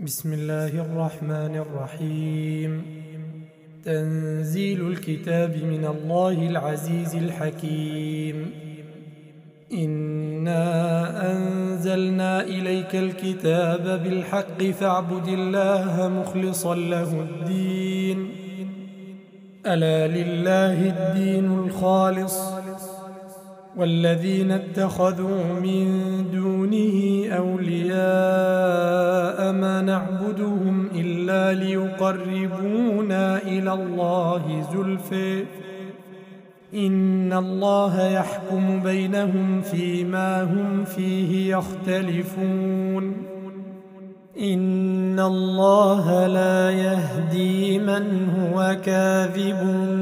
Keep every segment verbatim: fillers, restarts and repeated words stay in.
بسم الله الرحمن الرحيم. تنزيل الكتاب من الله العزيز الحكيم. إنا أنزلنا إليك الكتاب بالحق فاعبد الله مخلصا له الدين. ألا لله الدين الخالص، والذين اتخذوا من دونه أولياء ما نعبدهم إلا ليقربونا إلى الله زلفى إن الله يحكم بينهم فيما هم فيه يختلفون. إن الله لا يهدي من هو كاذب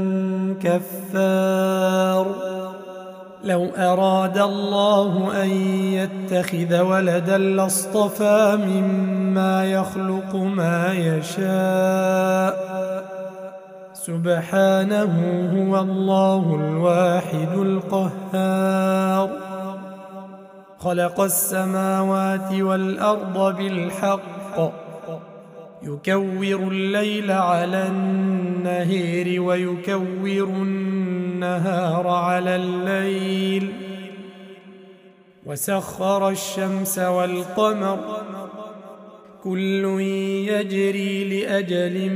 كفار. لو أراد الله أن يتخذ ولدا لاصطفى مما يخلق ما يشاء، سبحانه هو الله الواحد القهار. خلق السماوات والأرض بالحق، يكور الليل على النهار ويكور النهار على الليل، وسخر الشمس والقمر كل يجري لأجل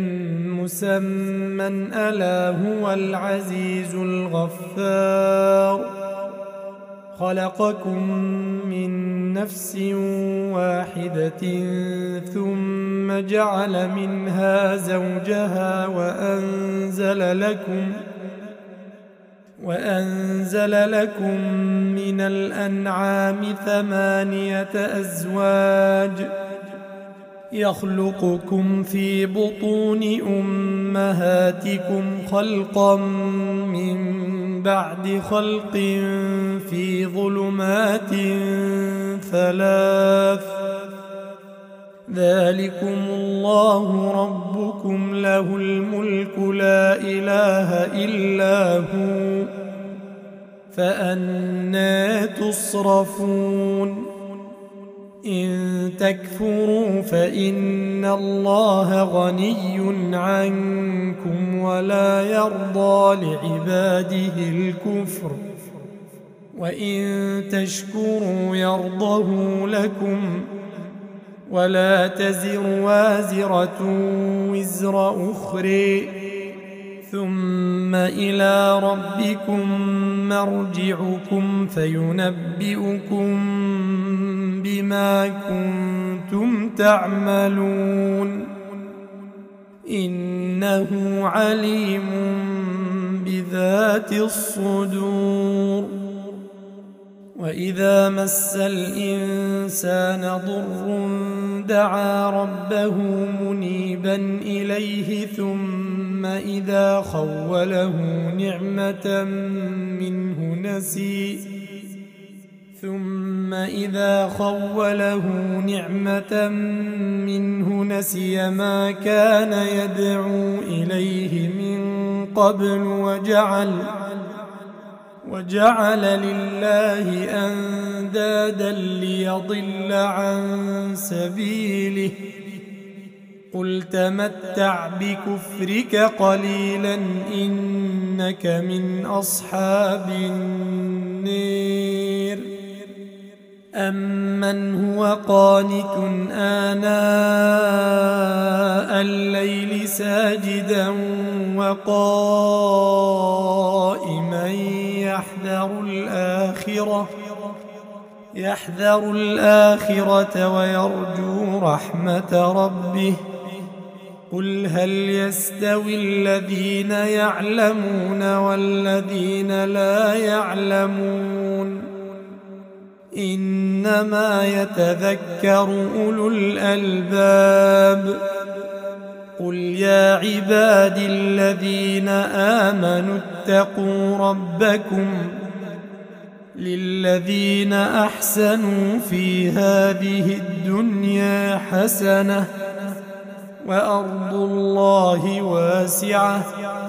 مسمى ألا هو العزيز الغفار. خلقكم من نفس واحدة ثم جعل منها زوجها وأنزل لكم وأنزل لكم من الأنعام ثمانية أزواج يخلقكم في بطون أمهاتكم خلقا من بعد خلق في ظلمات ثلاث، ذلكم الله ربكم له الملك لا إله إلا هو، فأنى تصرفون. إن تكفروا فإن الله غني عنكم ولا يرضى لعباده الكفر، وإن تشكروا يرضه لكم، ولا تزر وازرة وزر أخرى، ثم إلى ربكم مرجعكم فينبئكم بما كنتم تعملون. إنه عليم بذات الصدور. وإذا مس الإنسان ضر دعا ربه منيبا إليه ثم إذا خوله نعمة منه نسي ثم إذا خوله نعمة منه نسي ما كان يدعو إليه من قبل وجعل وجعل لله أندادا ليضل عن سبيله. قل تمتع بكفرك قليلا إنك من أصحاب النير. أمن هو قانت آناء الليل ساجدا وقائما يحذر الآخرة يحذر الآخرة ويرجو رحمة ربه. قل هل يستوي الذين يعلمون والذين لا يعلمون؟ إنما يتذكر أولو الألباب. قل يا عبادي الذين آمنوا اتقوا ربكم للذين أحسنوا في هذه الدنيا حسنة وأرض الله واسعة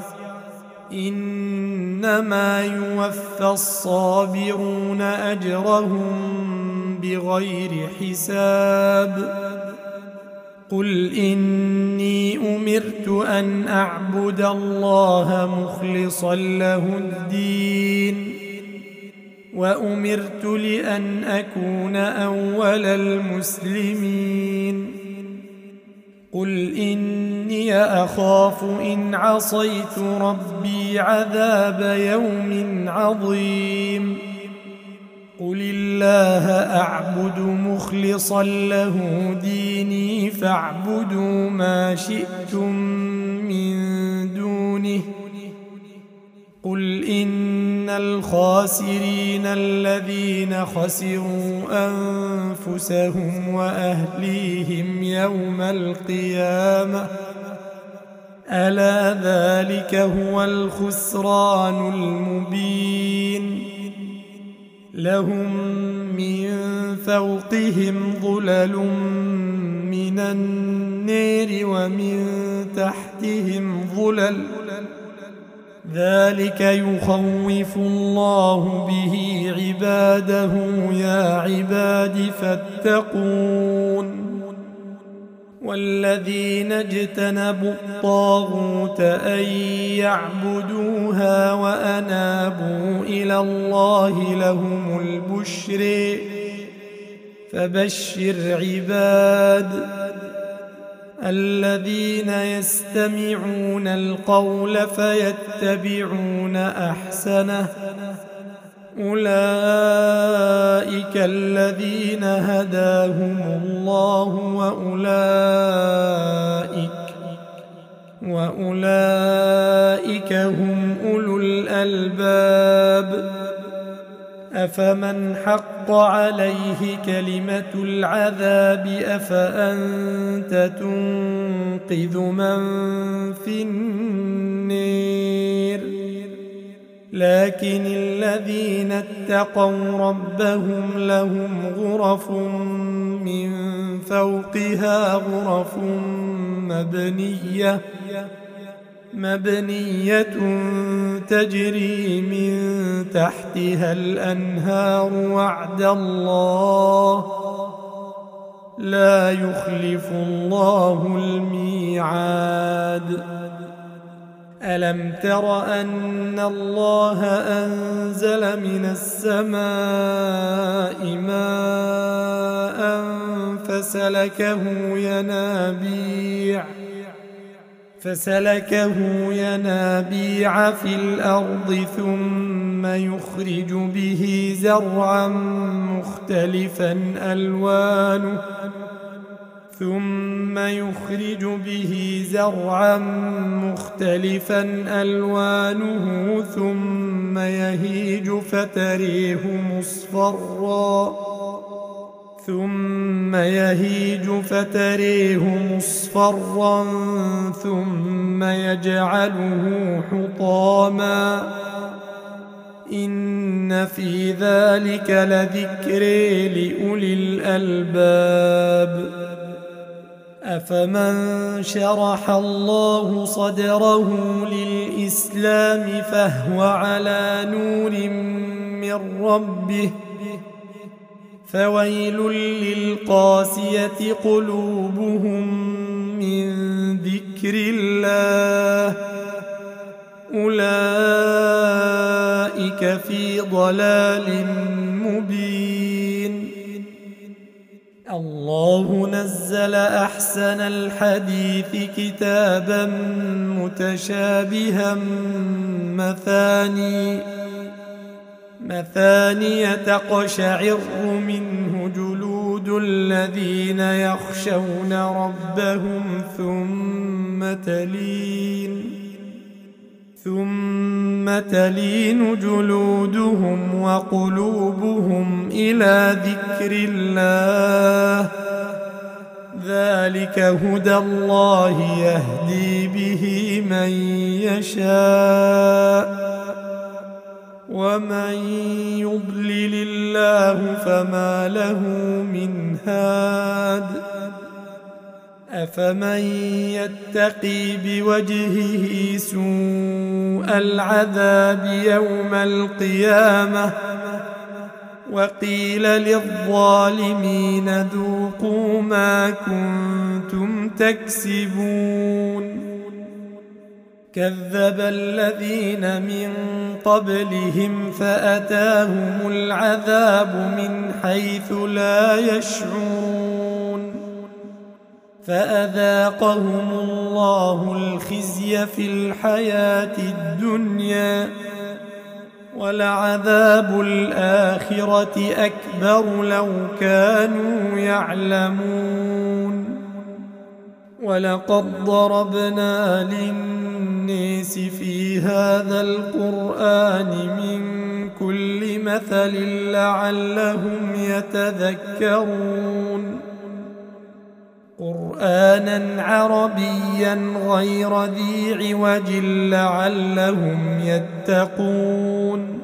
إنما يوفى الصابرون أجرهم بغير حساب. قل إني أمرت أن أعبد الله مخلصا له الدين وأمرت لأن أكون أول المسلمين قل إني أخاف إن عصيت ربي عذاب يوم عظيم قل الله أعبد مخلصا له ديني فاعبدوا ما شئتم من دونه قل إن الخاسرين الذين خسروا أنفسهم وأهليهم يوم القيامة ألا ذلك هو الخسران المبين لهم من فوقهم ظلل من النار ومن تحتهم ظلل ذلك يخوف الله به عباده يا عباد فاتقون والذين اجتنبوا الطاغوت أن يعبدوها وأنابوا إلى الله لهم البشر فبشر عباد الذين يستمعون القول فيتبعون أحسنه أولئك الذين هداهم الله وأولئك وأولئك هم أولو الألباب أفمن حق عليه كلمة العذاب أفأنت تنقذ من في النار لكن الذين اتقوا ربهم لهم غرف من فوقها غرف مبنية مبنية تجري من تحتها الأنهار وعد الله لا يخلف الله الميعاد ألم تر أن الله أنزل من السماء ماء فسلكه ينابيع فسلكه ينابيع في الأرض ثم يخرج به زرعا مختلفا ألوانه ثم يخرج به زرعا مختلفا ألوانه ثم يهيج فتريه مصفرا ثم يهيج فتريه مصفرا ثم يجعله حطاما إن في ذلك لذكر لأولي الألباب أفمن شرح الله صدره للإسلام فهو على نور من ربه فويل للقاسية قلوبهم من ذكر الله أولئك في ضلال مبين الله نزل أحسن الحديث كتابا متشابها مثاني مثانية تقشعر منه جلود الذين يخشون ربهم ثم تلين ثم تلين جلودهم وقلوبهم إلى ذكر الله ذلك هدى الله يهدي به من يشاء ومن يضلل الله فما له من هاد أفمن يتقي بوجهه سوء العذاب يوم القيامة وقيل للظالمين ذوقوا ما كنتم تكسبون كذب الذين من قبلهم فأتاهم العذاب من حيث لا يشعرون فأذاقهم الله الخزي في الحياة الدنيا ولعذاب الآخرة أكبر لو كانوا يعلمون ولقد ضربنا للناس في هذا القرآن من كل مثل لعلهم يتذكرون قرآنا عربيا غير ذي عوج لعلهم يتقون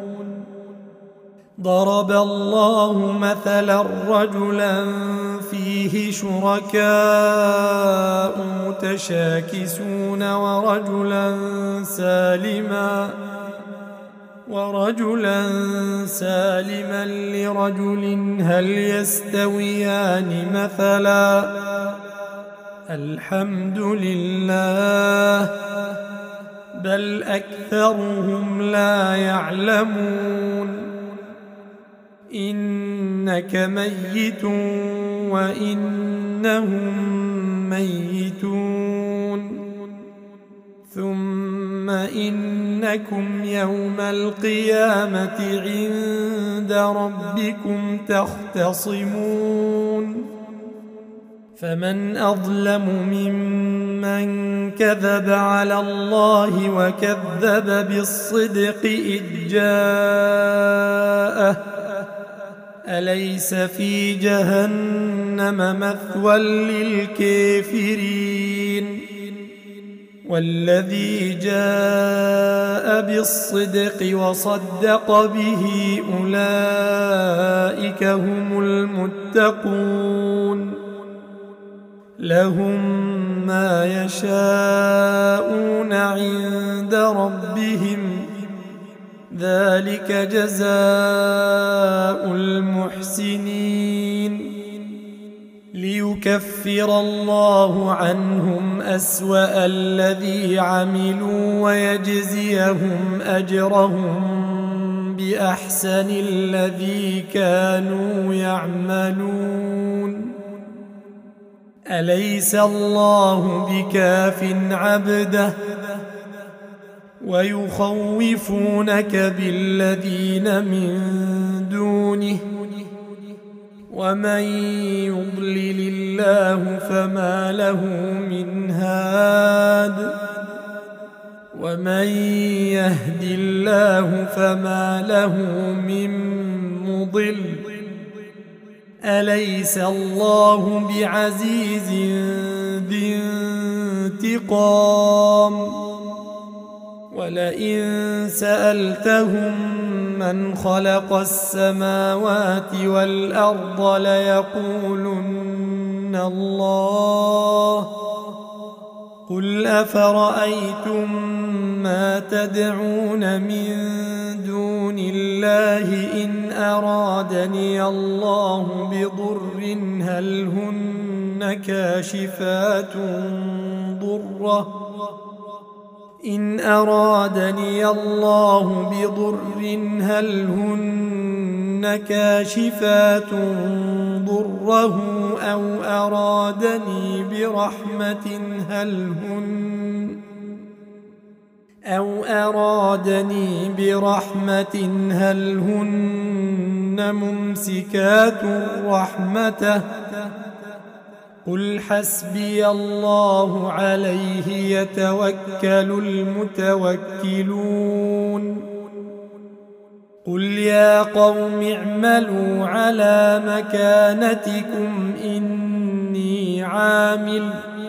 ضرب الله مثلا رجلا فيه شركاء متشاكسون ورجلا سالما ورجلا سالما لرجل هل يستويان مثلا الحمد لله بل أكثرهم لا يعلمون إنك ميت وإنهم ميتون ثم إنكم يوم القيامة عند ربكم تختصمون فمن أظلم ممن كذب على الله وكذب بالصدق إذ جاءه أليس في جهنم مثوى للكافرين والذي جاء بالصدق وصدق به أولئك هم المتقون لهم ما يشاءون عند ربهم ذلك جزاء المحسنين ليكفر الله عنهم أسوأ الذي عملوا ويجزيهم أجرهم بأحسن الذي كانوا يعملون أليس الله بكاف عبده ويخوفونك بالذين من دونه ومن يضلل الله فما له من هاد ومن يهد الله فما له من مضل أليس الله بعزيز ذي انتقام ولئن سألتهم من خلق السماوات والأرض ليقولن الله قل أفرأيتم ما تدعون من دون الله إن أرادني الله بضر هل هن كاشفات ضره إن أرادني الله بضر هل هن كاشفات ضره أو أرادني برحمة هل هن أو أرادني برحمة هل هن ممسكات رحمته قل حسبي الله عليه يتوكل المتوكلون قل يا قوم اعملوا على مكانتكم إني عامل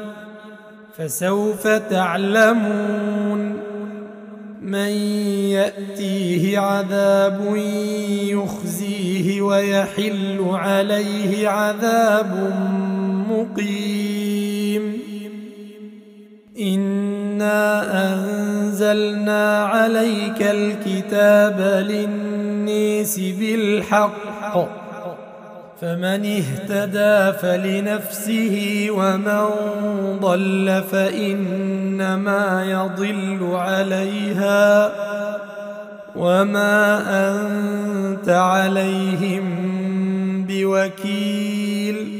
فسوف تعلمون من يأتيه عذاب يخزيه ويحل عليه عذاب مقيم إنا أنزلنا عليك الكتاب للناس بالحق فمن اهتدى فلنفسه ومن ضل فإنما يضل عليها وما أنت عليهم بوكيل.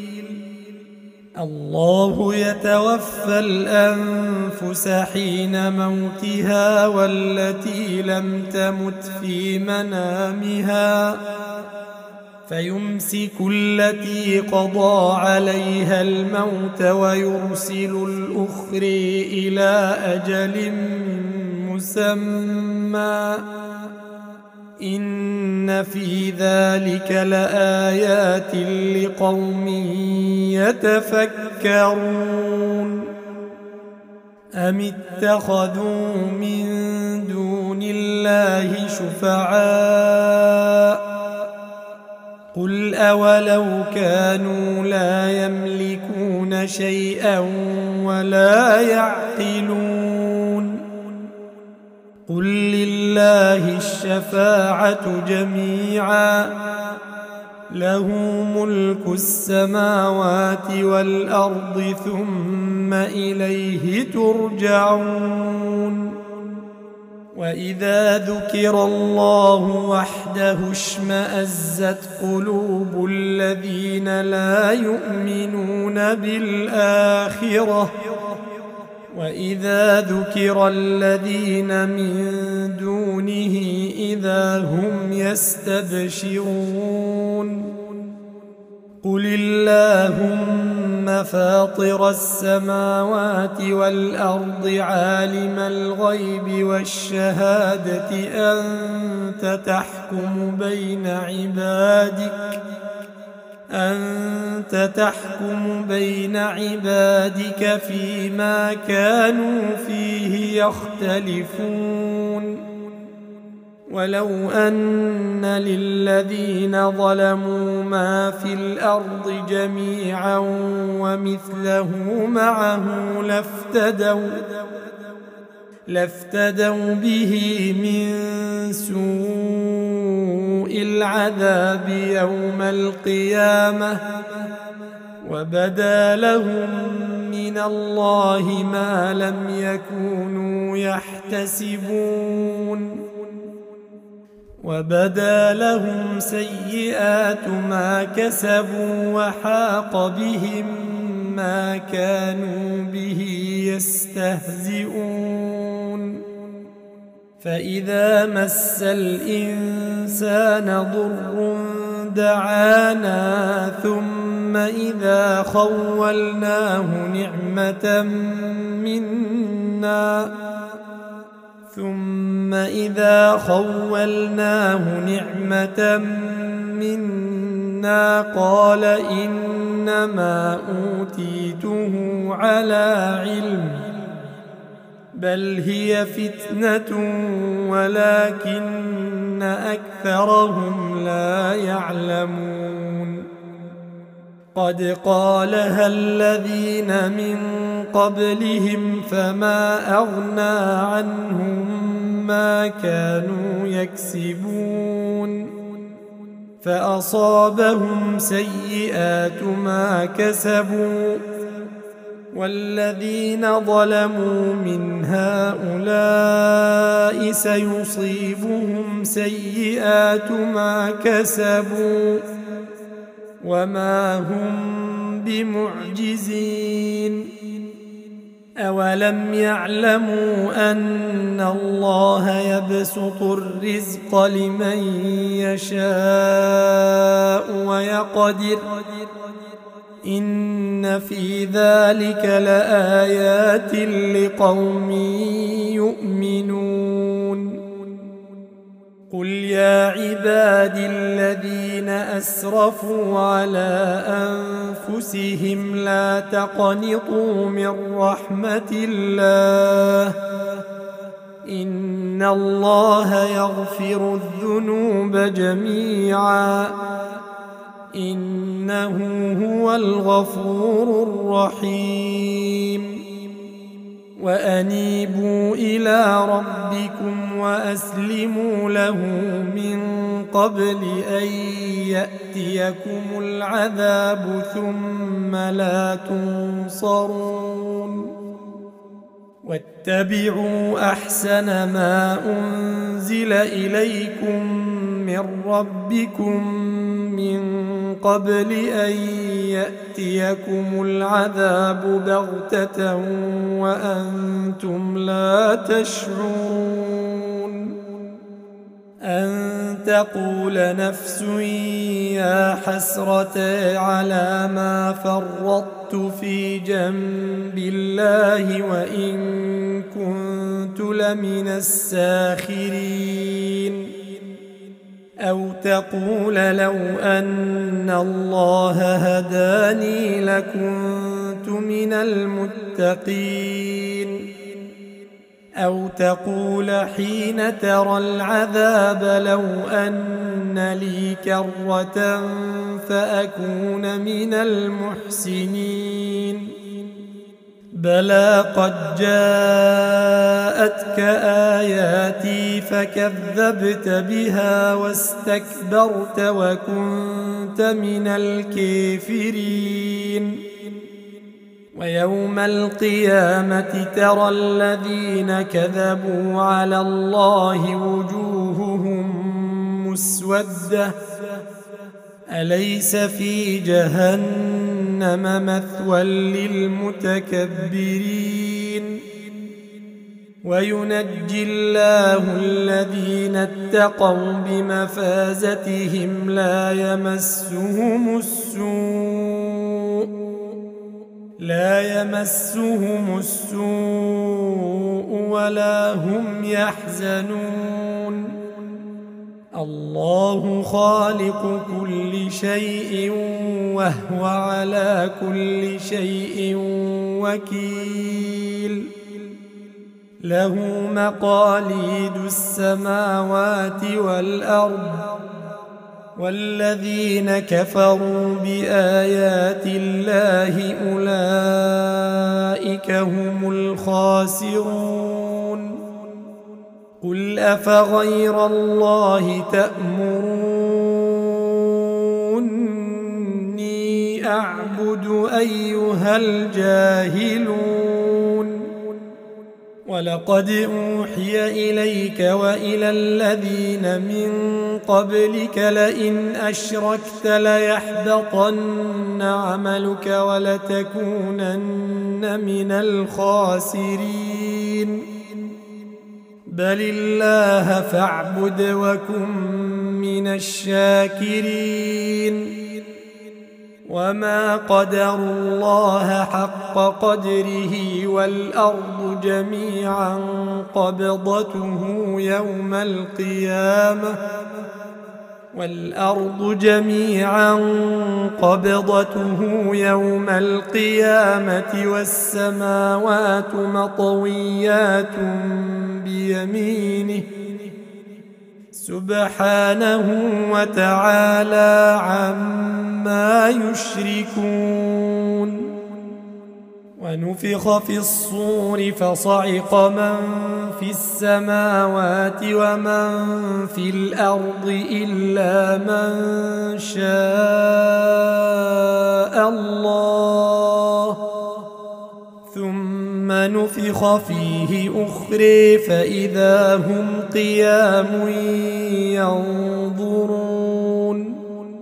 الله يتوفى الأنفس حين موتها والتي لم تمت في منامها فيمسك التي قضى عليها الموت ويرسل الأخر إلى أجل مسمى إن في ذلك لآيات لقوم يتفكرون. أم اتخذوا من دون الله شفعاء قل أولو كانوا لا يملكون شيئا ولا يعقلون قل لله الشفاعة جميعا له ملك السماوات والأرض ثم إليه ترجعون. وإذا ذكر الله وحده اشمأزت قلوب الذين لا يؤمنون بالآخرة وإذا ذكر الذين من دونه إذا هم يستبشرون. قل اللهم فاطر السماوات والأرض عالم الغيب والشهادة أنت تحكم بين عبادك أنت تحكم بين عبادك فيما كانوا فيه يختلفون. ولو أن للذين ظلموا ما في الأرض جميعا ومثله معه لافتدوا لافتدوا به من سوء العذاب يوم القيامة وبدا لهم من الله ما لم يكونوا يحتسبون وبدا لهم سيئات ما كسبوا وحاق بهم ما كانوا به يستهزئون. فإذا مس الإنسان ضر دعانا ثم إذا خولناه نعمة منا ثم إذا خولناه نعمة منا قال إنما أوتيته على علم بل هي فتنة ولكن أكثرهم لا يعلمون. قد قالها الذين من قبلهم فما أغنى عنهم ما كانوا يكسبون فأصابهم سيئات ما كسبوا والذين ظلموا من هؤلاء سيصيبهم سيئات ما كسبوا وما هم بمعجزين. أولم يعلموا أن الله يبسط الرزق لمن يشاء ويقدر إن في ذلك لآيات لقوم يؤمنون. قل يا عبادي الذين أسرفوا على أنفسهم لا تقنطوا من رحمة الله إن الله يغفر الذنوب جميعا إنه هو الغفور الرحيم. وأنيبوا إلى ربكم وأسلموا له من قبل أن يأتيكم العذاب ثم لا تنصرون واتبعوا أحسن ما أنزل إليكم من ربكم من قبل أن يأتيكم العذاب بغتة وأنتم لا تشعرون أن تقول نفس يا حسرة على ما فرطت في جنب الله وإن كنت لمن الساخرين أو تقول لو أن الله هداني لكنت من المتقين أو تقول حين ترى العذاب لو أن لي كرة فأكون من المحسنين بلى قد جاءتك آياتي فكذبت بها واستكبرت وكنت من الكافرين ويوم القيامة ترى الذين كذبوا على الله وجوههم مسودة أليس في جهنم مثوى للمتكبرين وينجي الله الذين اتقوا بمفازتهم لا يمسهم السوء لا يمسهم السوء ولا هم يحزنون الله خالق كل شيء وهو على كل شيء وكيل له مقاليد السماوات والأرض والذين كفروا بآيات الله أولئك هم الخاسرون قل أفغير الله تأمروني أعبد أيها الجاهلون ولقد أوحي إليك وإلى الذين من قبلك لئن أشركت ليحبطن عملك ولتكونن من الخاسرين بل الله فاعبد وكن من الشاكرين وما قدروا الله حق قدره والأرض جميعا قبضته يوم القيامة والأرض جميعا قبضته يوم القيامة والسماوات مطويات بيمينه سبحانه وتعالى عما يشركون ونفخ في الصور فصعق من في السماوات ومن في الأرض إلا من شاء الله ثم نفخ فيه أخرى فإذا هم قيام ينظرون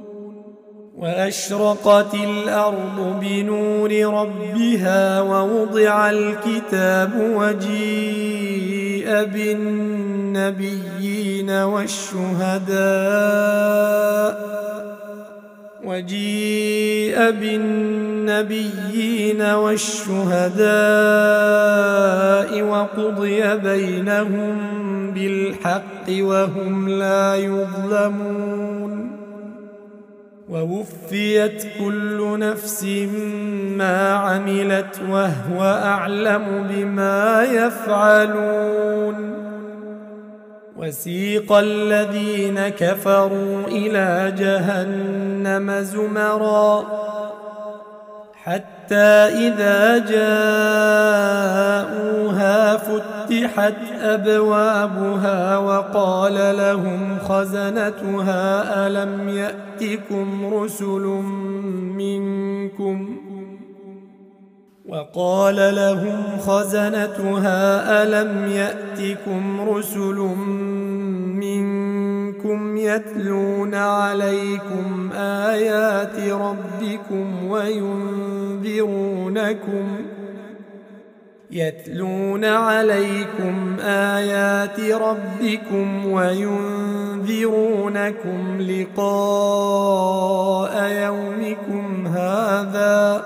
وأشرقت الأرض بنور ربها ووضع الكتاب وجيء بالنبيين والشهداء وجيء بالنبيين والشهداء وقضي بينهم بالحق وهم لا يظلمون ووفيت كل نفس ما عملت وهو أعلم بما يفعلون وسيق الذين كفروا إلى جهنم زمرا حتى إذا جاءوها فتحت أبوابها وقال لهم خزنتها ألم يأتكم رسل منكم وقال لهم خزنتها ألم يأتكم رسل منكم يتلون عليكم آيات ربكم وينذرونكم يتلون عليكم آيات ربكم وينذرونكم لقاء يومكم هذا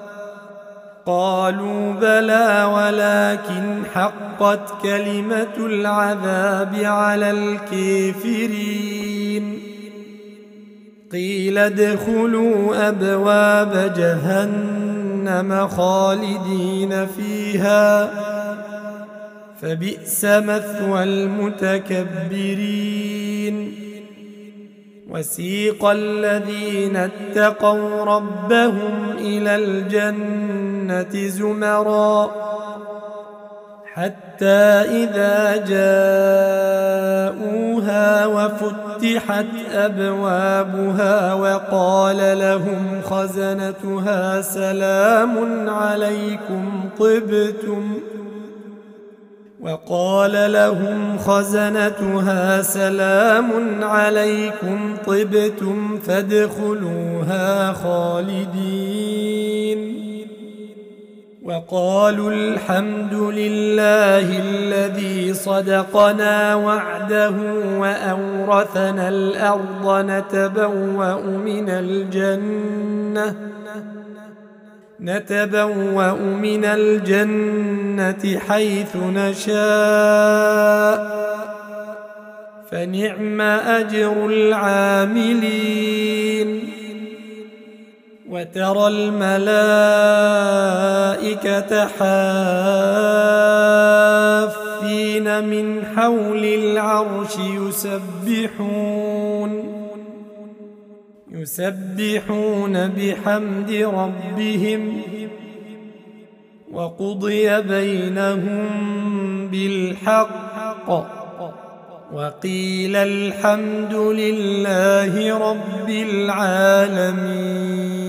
قالوا بلى ولكن حقت كلمة العذاب على الكافرين قيل ادخلوا أبواب جهنم خالدين فيها فبئس مثوى المتكبرين وسيق الذين اتقوا ربهم إلى الجنة زمرا حتى إذا جاءوها وفتحت أبوابها وقال لهم خزنتها سلام عليكم طبتم وقال لهم خزنتها سلام عليكم طبتم فادخلوها خالدين وقالوا الحمد لله الذي صدقنا وعده وأورثنا الأرض نتبوأ من الجنة نتبوأ من الجنة حيث نشاء فنعم أجر العاملين وترى الملائكة حافين من حول العرش يسبحون يسبحون بحمد ربهم وقضي بينهم بالحق وقيل الحمد لله رب العالمين.